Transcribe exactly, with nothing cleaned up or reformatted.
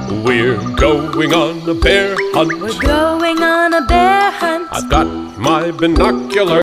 We're going on a bear hunt. We're going on a bear hunt. I've got my binoculars.